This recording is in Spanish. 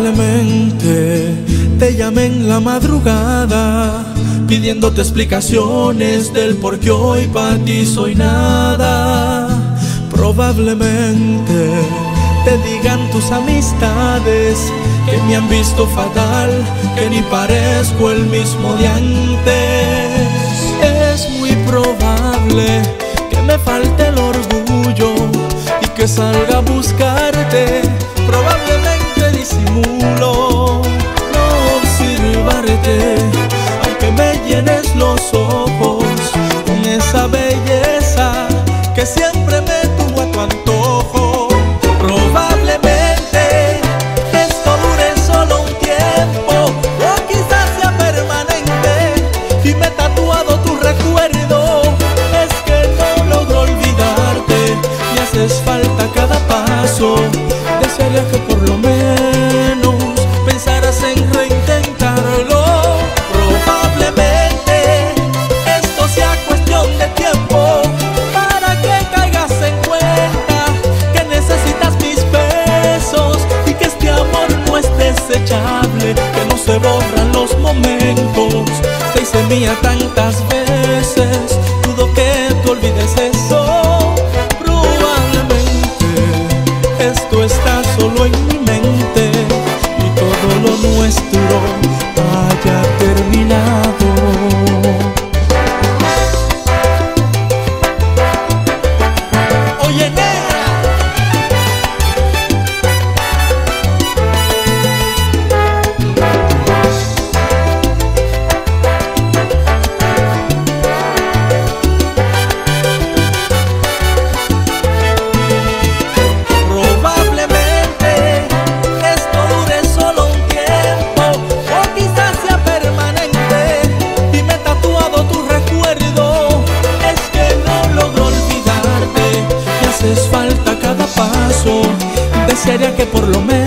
Probablemente te llamé en la madrugada pidiéndote explicaciones del por qué hoy para ti soy nada. Probablemente te digan tus amistades que me han visto fatal, que ni parezco el mismo de antes. Es muy probable que me falte el orgullo y que salga a buscarte. Probablemente disimulo no observarte, aunque me llenes los ojos con esa belleza que siempre me tuvo a tu antojo. Probablemente esto dure solo un tiempo, o quizás sea permanente, y me he tatuado tu recuerdo. Es que no logro olvidarte, me haces falta cada paso. Desearía que por lo menos pensaras en reintentarlo. Probablemente esto sea cuestión de tiempo para que caigas en cuenta que necesitas mis besos y que este amor no es desechable, que no se borran los momentos. Te hice mía tantas veces, dudo que tú olvides eso. Esto está solo en mi mente y todo lo nuestro haya terminado. Oye, negra, haces falta cada paso. Desearía que por lo menos